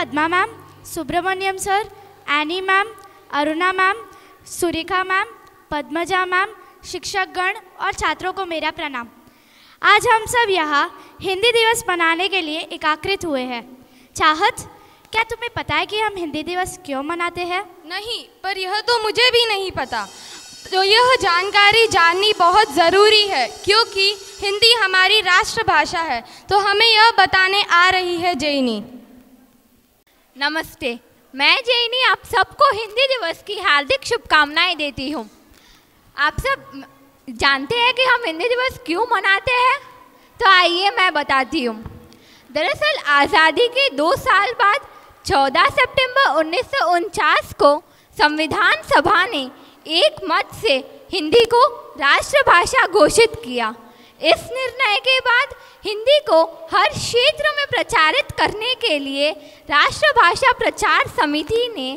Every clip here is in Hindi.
Padma ma'am, Subramaniam sir, Annie ma'am, Aruna ma'am, Surekha ma'am, Padmaja ma'am, शिक्षकगण और छात्रों को मेरा प्रणाम। आज हम सब यहाँ हिंदी दिवस मनाने के लिए एकत्रित हुए हैं। चाहत, क्या तुम्हें पता है कि हम हिंदी दिवस क्यों मनाते हैं? नहीं, पर यह तो मुझे भी नहीं पता। तो यह जानकारी जाननी बहुत ज़रूरी है क्योंकि हिंदी हमारी राष्ट्रभाषा है। तो हमें यह बताने आ रही है जैनी। नमस्ते, मैं जैनी आप सबको हिंदी दिवस की हार्दिक शुभकामनाएं देती हूँ। आप सब जानते हैं कि हम हिंदी दिवस क्यों मनाते हैं? तो आइए मैं बताती हूँ। दरअसल आज़ादी के 2 साल बाद 14 सितंबर 1949 को संविधान सभा ने एक मत से हिंदी को राष्ट्रभाषा घोषित किया। इस निर्णय के बाद हिंदी को हर क्षेत्र में प्रचारित करने के लिए राष्ट्रभाषा प्रचार समिति ने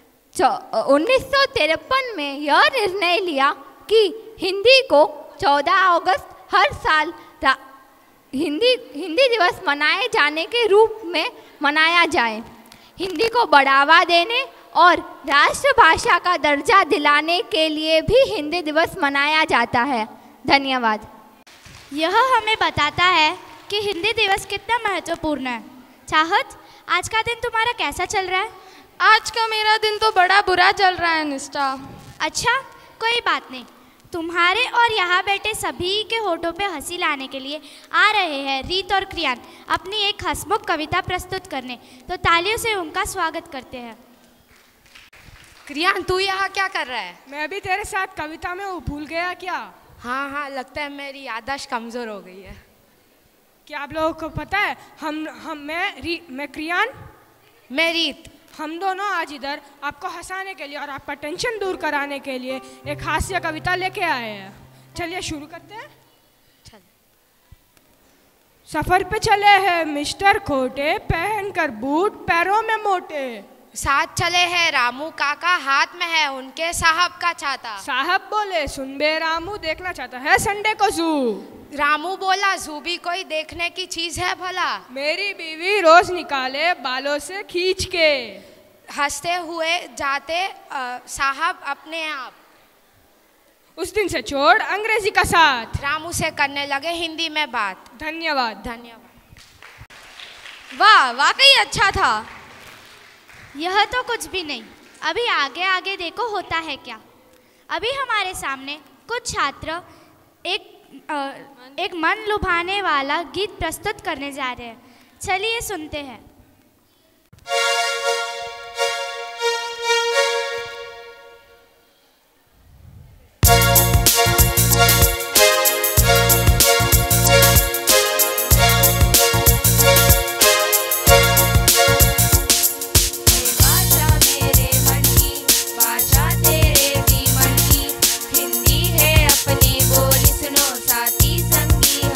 1953 में यह निर्णय लिया कि हिंदी को 14 अगस्त हर साल हिंदी दिवस मनाए जाने के रूप में मनाया जाए। हिंदी को बढ़ावा देने और राष्ट्रभाषा का दर्जा दिलाने के लिए भी हिंदी दिवस मनाया जाता है। धन्यवाद। यह हमें बताता है कि हिंदी दिवस कितना महत्वपूर्ण है। चाहत, आज का दिन तुम्हारा कैसा चल रहा है? आज का मेरा दिन तो बड़ा बुरा चल रहा है निष्ठा। अच्छा, कोई बात नहीं। तुम्हारे और यहाँ बैठे सभी के होठों पे हंसी लाने के लिए आ रहे हैं रीत और क्रियान अपनी एक हंसमुख कविता प्रस्तुत करने। तो तालियों से उनका स्वागत करते हैं। क्रियान, तू यहाँ क्या कर रहा है? मैं भी तेरे साथ कविता में भूल गया क्या? हाँ, लगता है मेरी याददाश्त कमज़ोर हो गई है। क्या आप लोगों को पता है मैं क्रियान, मैं रीत, हम दोनों आज इधर आपको हंसाने के लिए और आपका टेंशन दूर कराने के लिए एक हास्य कविता लेके आए हैं। चलिए शुरू करते हैं। चल। सफर पे चले हैं मिस्टर खोटे, पहनकर बूट पैरों में मोटे। साथ चले हैं रामू काका, हाथ में है उनके साहब का छाता। साहब बोले सुन बे रामू, देखना चाहता है संडे को जू। रामू बोला जू भी कोई देखने की चीज है भला। मेरी बीवी रोज निकाले बालों से खींच के। हंसते हुए जाते साहब अपने आप। उस दिन से छोड़ अंग्रेजी का साथ, रामू से करने लगे हिंदी में बात। धन्यवाद। वाह, वाकई अच्छा था। यह तो कुछ भी नहीं, अभी आगे आगे देखो होता है क्या। अभी हमारे सामने कुछ छात्र एक मन लुभाने वाला गीत प्रस्तुत करने जा रहे हैं। चलिए सुनते हैं।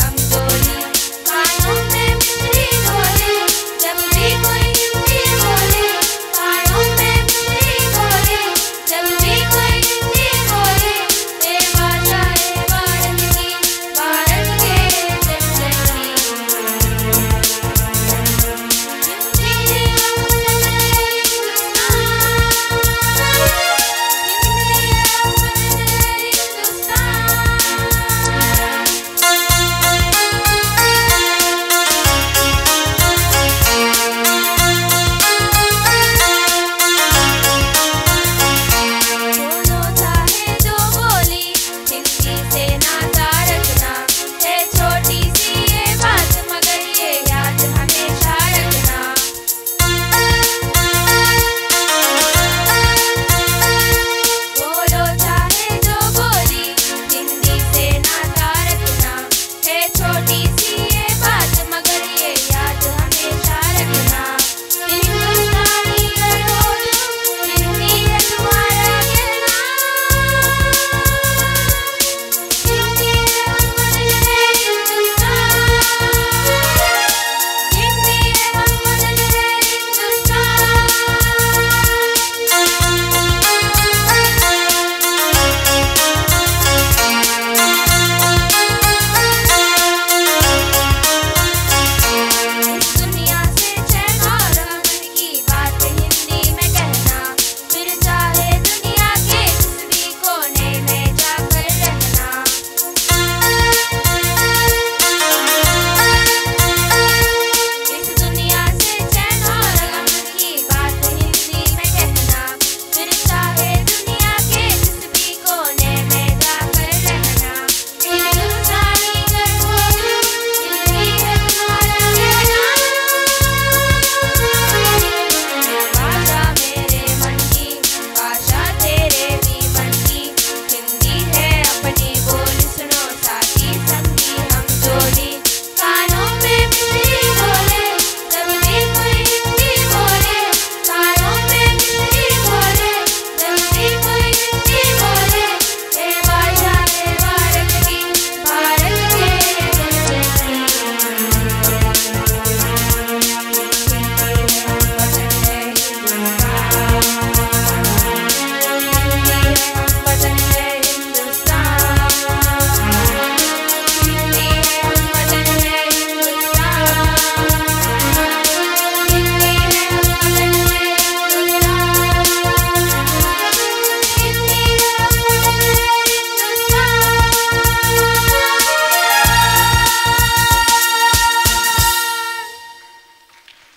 कानों में मिश्री घोले, जब भी कोई हिंदी बोले।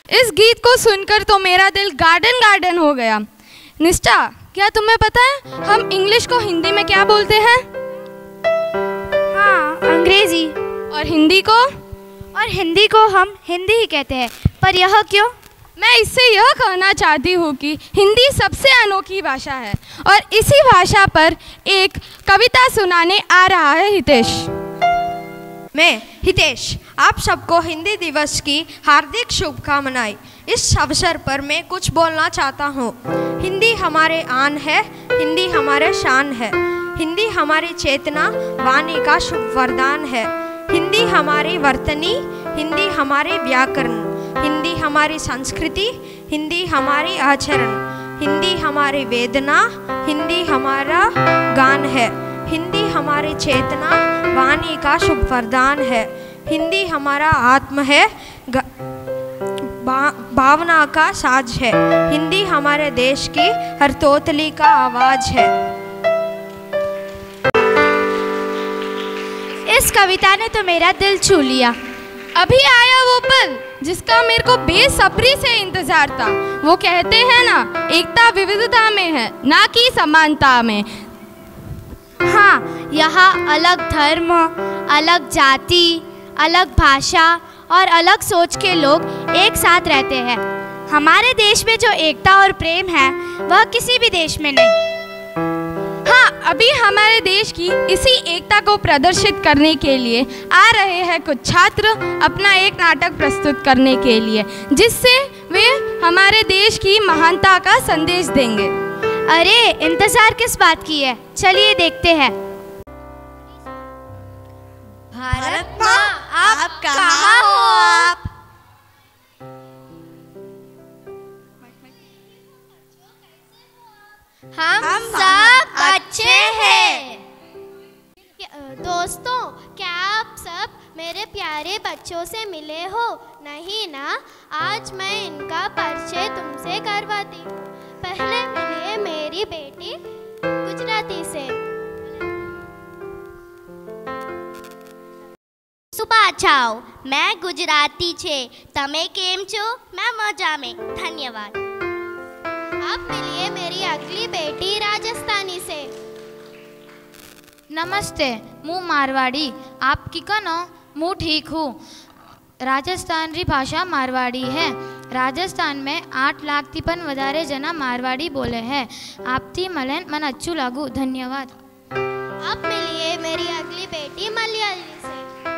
इस गीत को सुनकर तो मेरा दिल गार्डन गार्डन हो गया। निष्ठा, क्या तुम्हें पता है हम इंग्लिश को हिंदी में क्या बोलते हैं? हाँ, अंग्रेजी। और हिंदी को? और हिंदी को हम हिंदी ही कहते हैं, पर यह क्यों? मैं इससे यह कहना चाहती हूँ कि हिंदी सबसे अनोखी भाषा है और इसी भाषा पर एक कविता सुनाने आ रहा है हितेश। मैं हितेश आप सबको हिंदी दिवस की हार्दिक शुभकामनाएं। इस अवसर पर मैं कुछ बोलना चाहता हूँ। हिंदी हमारे आन है, हिंदी हमारे शान है, हिंदी हमारी चेतना वाणी का शुभ वरदान है। हिंदी हमारी वर्तनी, हिंदी हमारे व्याकरण, हिंदी हमारी संस्कृति, हिंदी हमारी आचरण, हिंदी हमारी वेदना, हिंदी हमारा गान है। हिंदी हमारी चेतना वाणी का शुभ वरदान है। हिंदी हमारा आत्म है, भावना का साज है। हिंदी हमारे देश की हर तोतली का आवाज है। इस कविता ने तो मेरा दिल छू लिया। अभी आया वो पल जिसका मेरे को बेसब्री से इंतजार था। वो कहते हैं ना, एकता विविधता में है, ना कि समानता में। हाँ, यहाँ अलग धर्म, अलग जाति, अलग भाषा और अलग सोच के लोग एक साथ रहते हैं। हमारे देश में जो एकता और प्रेम है वह किसी भी देश में नहीं। हाँ, अभी हमारे देश की इसी एकता को प्रदर्शित करने के लिए आ रहे हैं कुछ छात्र अपना एक नाटक प्रस्तुत करने के लिए, जिससे वे हमारे देश की महानता का संदेश देंगे। अरे, इंतजार किस बात की है, चलिए देखते हैं। भारत माँ, आप कहाँ हो आप? हम सब अच्छे हैं। दोस्तों, क्या आप सब मेरे प्यारे बच्चों से मिले हो? नहीं ना? आज मैं इनका परिचय तुमसे करवाती हूँ। पहले मिलिए मेरी बेटी गुजराती से। सुबह छाओ, मैं गुजराती छे, तमे केम छो? मैं मजा में, धन्यवाद। आप मिलिए मेरी अगली बेटी राजस्थानी से। नमस्ते, मैं मारवाड़ी। आपकी कनो? मैं ठीक हूँ। राजस्थान री भाषा मारवाड़ी है। राजस्थान में 8 लाख थी पण वधारे जना मारवाड़ी बोले हैं। आपथी मलन मन अच्छू लागू, धन्यवाद। आप मिलिए मेरी अगली बेटी मलयाली से।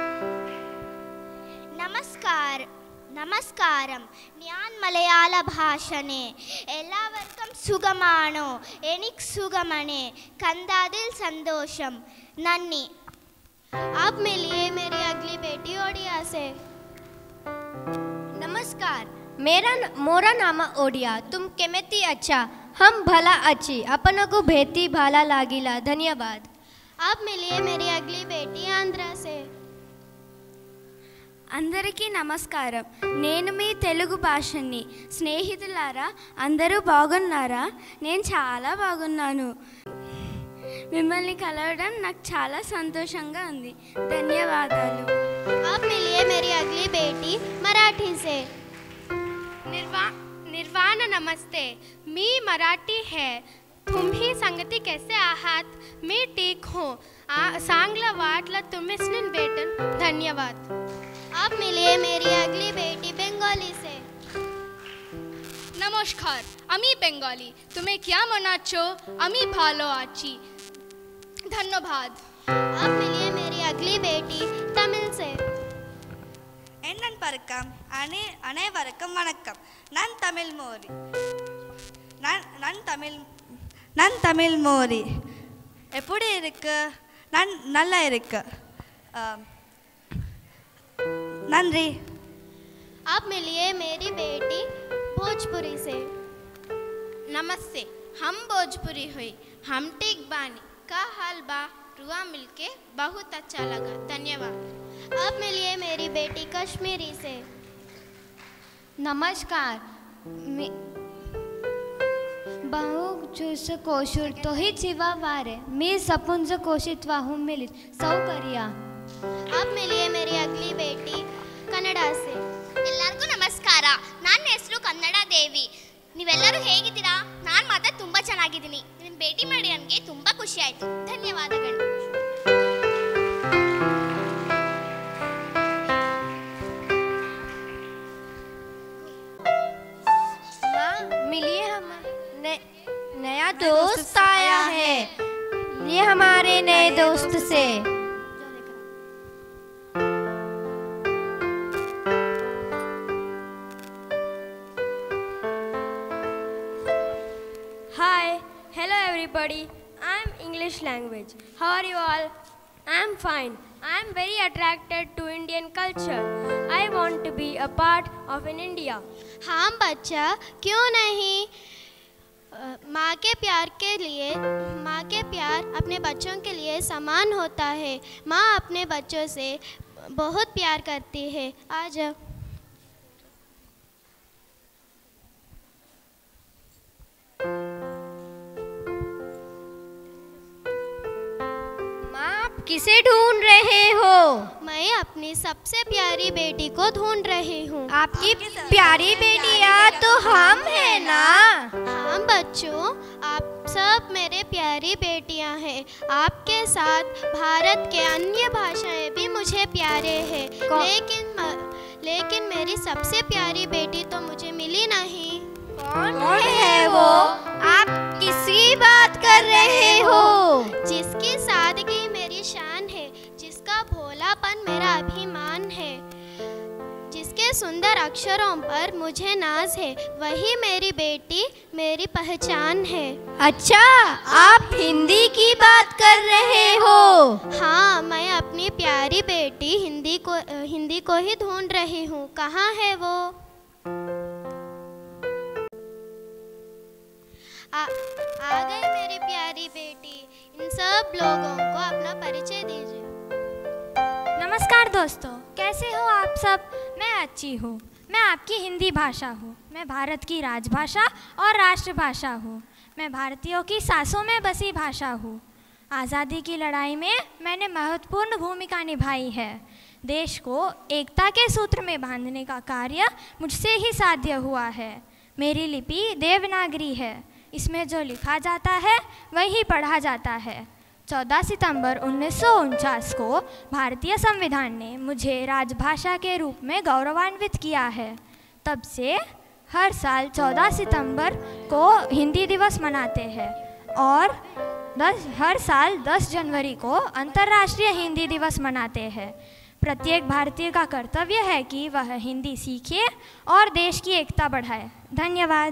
नमस्कार, നമസ്കാരം. ഞാൻ മലയാള ഭാഷനെ എല്ലാവർക്കും സുഖമാണോ? എനിക്ക് സുഖമാണ്. കണ്ടതിൽ സന്തോഷം. നന്ദി. आप मिलिए मेरी अगली बेटी ओडिया से। नमस्कार, मोरा नाम ओडिया। तुम केमेती अच्छा? हम भला अच्छी। अपन को भेती भाला लागिला, धन्यवाद। आप मिलिए मेरी अगली बेटी आंध्रा से। అందరికీ నమస్కారం. నేను మీ తెలుగు భాషని. స్నేహితులారా, అందరూ బాగున్నారా? నేను చాలా బాగున్నాను. మిమ్మల్ని కలవడం నాకు చాలా సంతోషంగా ఉంది. ధన్యవాదాలు. आप मिलिए मेरी अगली बेटी मराठी से। निर्वाण नमस्ते. मी मराठी है. तुम्ही संगती कैसे आहात? मी ठीक हूँ. सांगला वाटला तुम्ही स्निन बेटन, धन्यवाद. आप मिलिए मेरी अगली बेटी बंगाली से। नमस्कार, अमी बंगाली. तुम्हें क्या मनाचो? अमी भालो आची, धन्यवाद. आप मिलिए मेरी अगली बेटी तमिल से। எண்ணன் பறக்கம் அனைவருக்கும் வணக்கம். நான் தமிழ் மோரி. நான் தமிழ் மோரி. எப்படி இருக்கு? நான் நல்லா இருக்கு. नंदरी। आप मिलिए मेरी बेटी भोजपुरी से। नमस्ते, हम भोजपुरी हुई. हम ठीक बानी. का हाल बा? रुआ मिलके बहुत अच्छा लगा, धन्यवाद. आप मिलिए मेरी बेटी कश्मीरी से। नमस्कार, बहु चुस कोशुर तो ही चिवा वारे मी सपुंज कोशित वाहू मिलित सौकर्या. आप मिलिए मेरी अगली बेटी कन्नड़ा से। ಎಲ್ಲರಿಗೂ ನಮಸ್ಕಾರ. ನಮಸ್ಕಾರ. ನನ್ನ ಹೆಸರು ಕನ್ನಡ ದೇವಿ. ನೀವೆಲ್ಲರೂ ಹೇಗಿದ್ದೀರಾ? ನಾನು ಮಾತ್ರ ತುಂಬ ಚೆನ್ನಾಗಿದ್ದೀನಿ. ನಿಮ್ಮ ಭೇಟಿ ಮಾಡಿ ನನಗೆ ತುಂಬ ಖುಷಿ ಆಯಿತು. ಧನ್ಯವಾದಗಳು. मिलिए, हम नया दोस्त आया है, ये हमारे नए दोस्त से। Hi, hello everybody. I'm English language. How are you all? I'm fine. I'm very attracted to Indian culture. I want to be a part of in India. हाँ बच्चा, क्यों नहीं? माँ के प्यार अपने बच्चों के लिए समान होता है। माँ अपने बच्चों से बहुत प्यार करती है। आ जाओ। किसे ढूंढ रहे हो? मैं अपनी सबसे प्यारी बेटी को ढूंढ रही हूँ। आपकी प्यारी बेटियाँ तो हम हैं ना? हाँ बच्चों, आप सब मेरे प्यारी बेटियाँ हैं। आपके साथ भारत के अन्य भाषाएं भी मुझे प्यारे हैं। लेकिन मेरी सबसे प्यारी बेटी तो मुझे मिली नहीं। कौन है वो? आप किसकी बात कर रहे हो? जिसकी सादगी मेरी शान है, जिसका भोलापन मेरा अभिमान है, जिसके सुंदर अक्षरों पर मुझे नाज है, वही मेरी बेटी, मेरी पहचान है। अच्छा, आप हिंदी की बात कर रहे हो? हाँ, मैं अपनी प्यारी बेटी हिंदी को ही ढूंढ रही हूँ। कहाँ है वो? आ गई मेरी प्यारी बेटी। इन सब लोगों को अपना परिचय दीजिए। नमस्कार दोस्तों, कैसे हो आप सब? मैं अच्छी हूँ। मैं आपकी हिंदी भाषा हूँ। मैं भारत की राजभाषा और राष्ट्रभाषा हूँ। मैं भारतीयों की सांसों में बसी भाषा हूँ। आज़ादी की लड़ाई में मैंने महत्वपूर्ण भूमिका निभाई है। देश को एकता के सूत्र में बांधने का कार्य मुझसे ही साध्य हुआ है। मेरी लिपि देवनागरी है। इसमें जो लिखा जाता है वही पढ़ा जाता है। 14 सितंबर 1949 को भारतीय संविधान ने मुझे राजभाषा के रूप में गौरवान्वित किया है। तब से हर साल 14 सितंबर को हिंदी दिवस मनाते हैं और हर साल 10 जनवरी को अंतर्राष्ट्रीय हिंदी दिवस मनाते हैं। प्रत्येक भारतीय का कर्तव्य है कि वह हिंदी सीखे और देश की एकता बढ़ाए। धन्यवाद।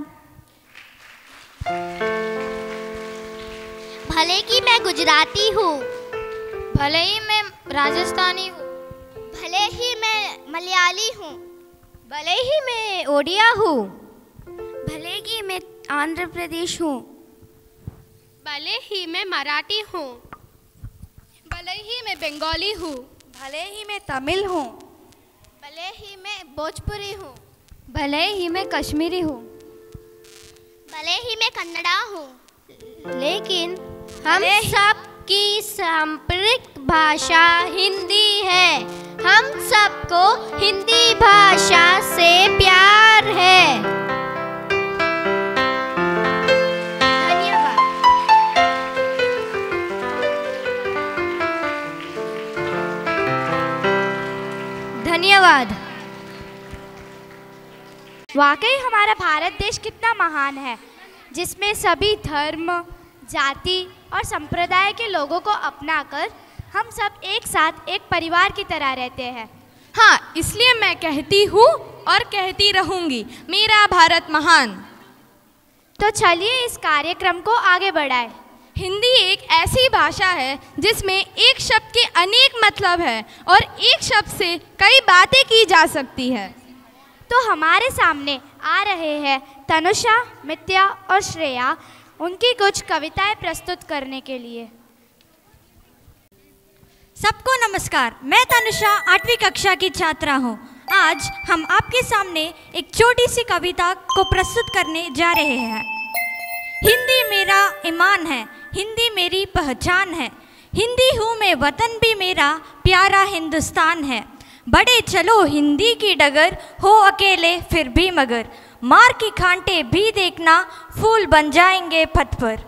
भले ही मैं गुजराती हूँ, भले ही मैं राजस्थानी हूँ, भले ही मैं मलयाली हूँ, भले ही मैं ओडिया हूँ, भले ही मैं आंध्र प्रदेश हूँ, भले ही मैं मराठी हूँ, भले ही मैं बंगाली हूँ, भले ही मैं तमिल हूँ, भले ही मैं भोजपुरी हूँ, भले ही मैं कश्मीरी हूँ, भले ही मैं कन्नड़ा हूँ, लेकिन हम सब की सांप्रदायिक भाषा हिंदी है। हम सबको हिंदी भाषा से प्यार है। धन्यवाद। धन्यवाद। वाकई हमारा भारत देश कितना महान है, जिसमें सभी धर्म, जाति और संप्रदाय के लोगों को अपनाकर हम सब एक साथ एक परिवार की तरह रहते हैं। हाँ, इसलिए मैं कहती हूँ और कहती रहूँगी, मेरा भारत महान। तो चलिए इस कार्यक्रम को आगे बढ़ाएं। हिंदी एक ऐसी भाषा है जिसमें एक शब्द के अनेक मतलब है और एक शब्द से कई बातें की जा सकती है। तो हमारे सामने आ रहे हैं तनुषा, मित्या और श्रेया, उनकी कुछ कविताएं प्रस्तुत करने के लिए। सबको नमस्कार, मैं तनुषा 8वीं कक्षा की छात्रा हूँ। आज हम आपके सामने एक छोटी सी कविता को प्रस्तुत करने जा रहे हैं। हिंदी मेरा ईमान है, हिंदी मेरी पहचान है, हिंदी हूँ मैं, वतन भी मेरा प्यारा हिंदुस्तान है। बड़े चलो हिंदी की डगर, हो अकेले फिर भी मगर, मार की कांटे भी देखना, फूल बन जाएंगे पथ पर।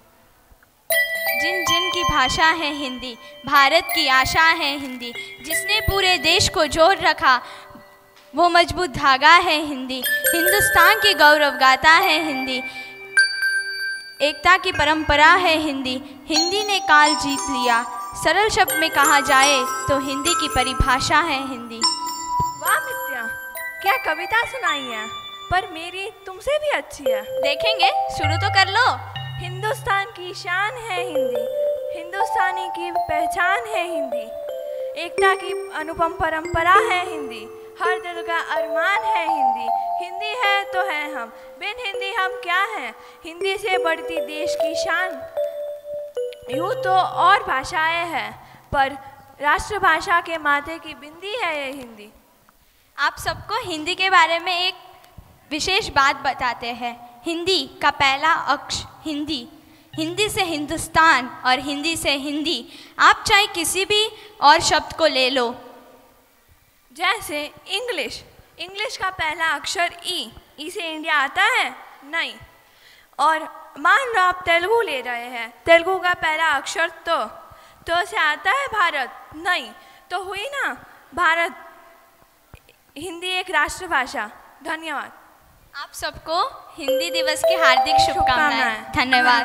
जिन जिन की भाषा है हिंदी, भारत की आशा है हिंदी, जिसने पूरे देश को जोड़ रखा वो मजबूत धागा है हिंदी, हिंदुस्तान की गौरव गाथा है हिंदी, एकता की परंपरा है हिंदी, हिंदी ने काल जीत लिया, सरल शब्द में कहा जाए तो हिंदी की परिभाषा है हिंदी। वाह मित्या, क्या कविता सुनाई है, पर मेरी तुमसे भी अच्छी है। देखेंगे, शुरू तो कर लो। हिंदुस्तान की शान है हिंदी, हिंदुस्तानी की पहचान है हिंदी, एकता की अनुपम परंपरा है हिंदी, हर दिल का अरमान है हिंदी, हिंदी है तो है हम, बिन हिंदी हम क्या हैं, हिंदी से बढ़ती देश की शान। यूँ तो और भाषाएं हैं, पर राष्ट्रभाषा के माथे की बिंदी है ये हिंदी। आप सबको हिंदी के बारे में एक विशेष बात बताते हैं। हिंदी का पहला अक्षर हिंदी, हिंदी से हिंदुस्तान और हिंदी से हिंदी। आप चाहे किसी भी और शब्द को ले लो, जैसे इंग्लिश, इंग्लिश का पहला अक्षर ई से इंडिया आता है? नहीं। और मान लो आप तेलुगु ले रहे हैं, तेलुगु का पहला अक्षर तो से आता है भारत? नहीं। तो हुई ना भारत, हिंदी एक राष्ट्रभाषा। धन्यवाद। आप सबको हिंदी दिवस की हार्दिक शुभकामनाएं। धन्यवाद।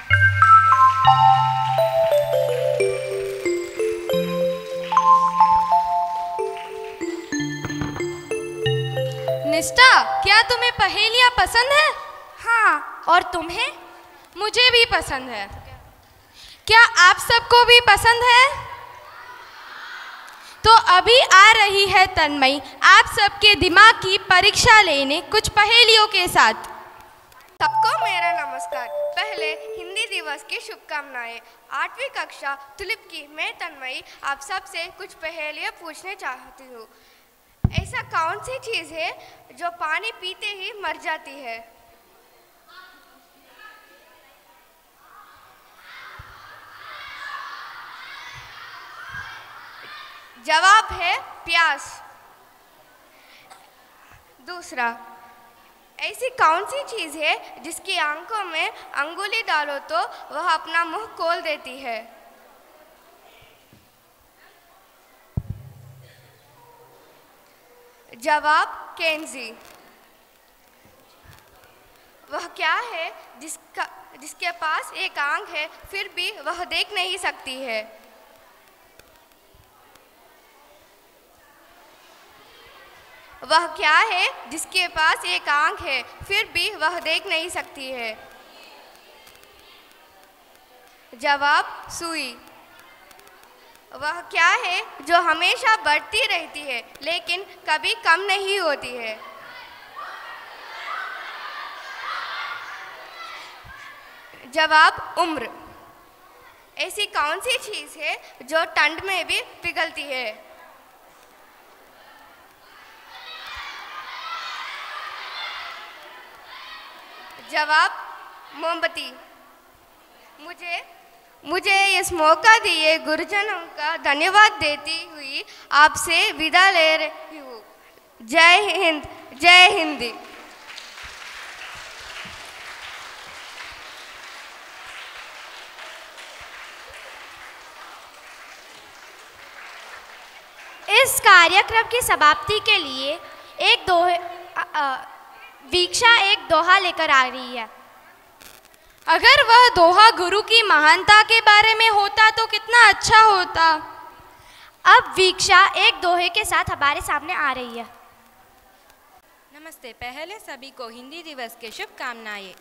निष्ठा, क्या तुम्हें पहेलियाँ पसंद है? हाँ, और तुम्हें? मुझे भी पसंद है। क्या आप सबको भी पसंद है? तो अभी आ रही है तन्मयी आप सबके दिमाग की परीक्षा लेने कुछ पहेलियों के साथ। सबको मेरा नमस्कार। पहले हिंदी दिवस की शुभकामनाएं। 8वीं कक्षा तुलिप की मैं तन्मयी आप सबसे कुछ पहेलियाँ पूछने चाहती हूँ। ऐसा कौन सी चीज़ है जो पानी पीते ही मर जाती है? जवाब है प्यास। दूसरा, ऐसी कौन सी चीज़ है जिसकी आंखों में अंगुली डालो तो वह अपना मुंह खोल देती है? जवाब केंजी। वह क्या है जिसके पास एक आंख है फिर भी वह देख नहीं सकती है? वह क्या है जिसके पास एक आंख है फिर भी वह देख नहीं सकती है? जवाब सुई। वह क्या है जो हमेशा बढ़ती रहती है लेकिन कभी कम नहीं होती है? जवाब उम्र। ऐसी कौन सी चीज़ है जो ठंड में भी पिघलती है? जवाब मोमबत्ती। मुझे इस मौका दिए गुरुजनों का धन्यवाद देती हुई आपसे विदा ले रही हूँ। जय हिंद, जय हिंदी। इस कार्यक्रम की समाप्ति के लिए वीक्षा एक दोहा लेकर आ रही है। अगर वह दोहा गुरु की महानता के बारे में होता तो कितना अच्छा होता। अब वीक्षा एक दोहे के साथ हमारे सामने आ रही है। नमस्ते। पहले सभी को हिंदी दिवस के शुभकामनाएं।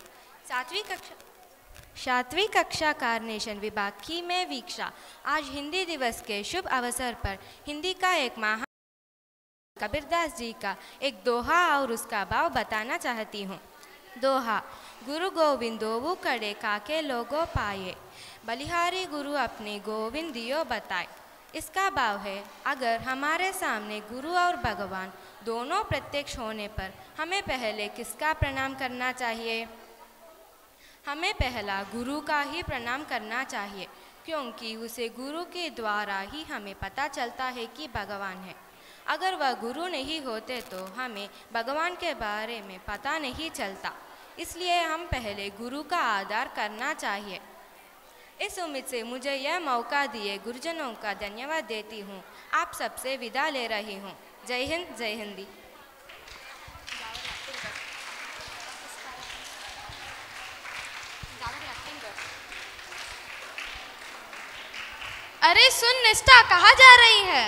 सातवीं कक्षा कार्नेशन विभाग की मैं वीक्षा आज हिंदी दिवस के शुभ अवसर पर हिंदी का एक महान कबीरदास जी का एक दोहा और उसका भाव बताना चाहती हूँ। दोहा। गुरु गोविंदोवु कड़े काके लोगो पाए, बलिहारी गुरु अपने गोविंद दियो बताए। इसका भाव है, अगर हमारे सामने गुरु और भगवान दोनों प्रत्यक्ष होने पर हमें पहले किसका प्रणाम करना चाहिए? हमें पहला गुरु का ही प्रणाम करना चाहिए, क्योंकि उसे गुरु के द्वारा ही हमें पता चलता है कि भगवान है। अगर वह गुरु नहीं होते तो हमें भगवान के बारे में पता नहीं चलता। इसलिए हम पहले गुरु का आदर करना चाहिए। इस उम्मीद से मुझे यह मौका दिए गुरुजनों का धन्यवाद देती हूँ। आप सबसे विदा ले रही हूँ। जय हिंद, जय हिंदी। अरे सुन निष्ठा, कहाँ जा रही है?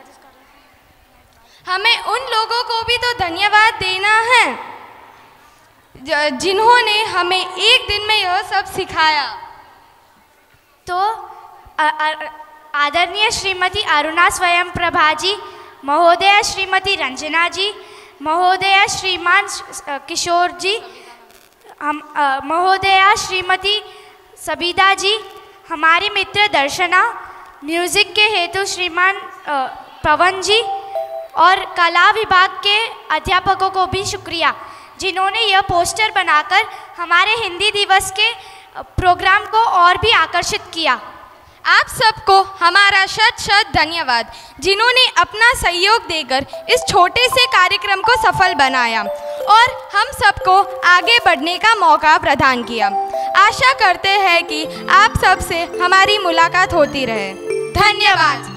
हमें उन लोगों को भी तो धन्यवाद देना है जिन्होंने हमें एक दिन में यह सब सिखाया। तो आदरणीय श्रीमती अरुणा स्वयं प्रभा जी, महोदया श्रीमती रंजना जी, महोदया श्रीमान किशोर जी, महोदया श्रीमती सबिता जी, हमारी मित्र दर्शना, म्यूज़िक के हेतु श्रीमान पवन जी और कला विभाग के अध्यापकों को भी शुक्रिया जिन्होंने यह पोस्टर बनाकर हमारे हिंदी दिवस के प्रोग्राम को और भी आकर्षित किया। आप सबको हमारा शत शत धन्यवाद जिन्होंने अपना सहयोग देकर इस छोटे से कार्यक्रम को सफल बनाया और हम सबको आगे बढ़ने का मौका प्रदान किया। आशा करते हैं कि आप सबसे हमारी मुलाकात होती रहे। धन्यवाद।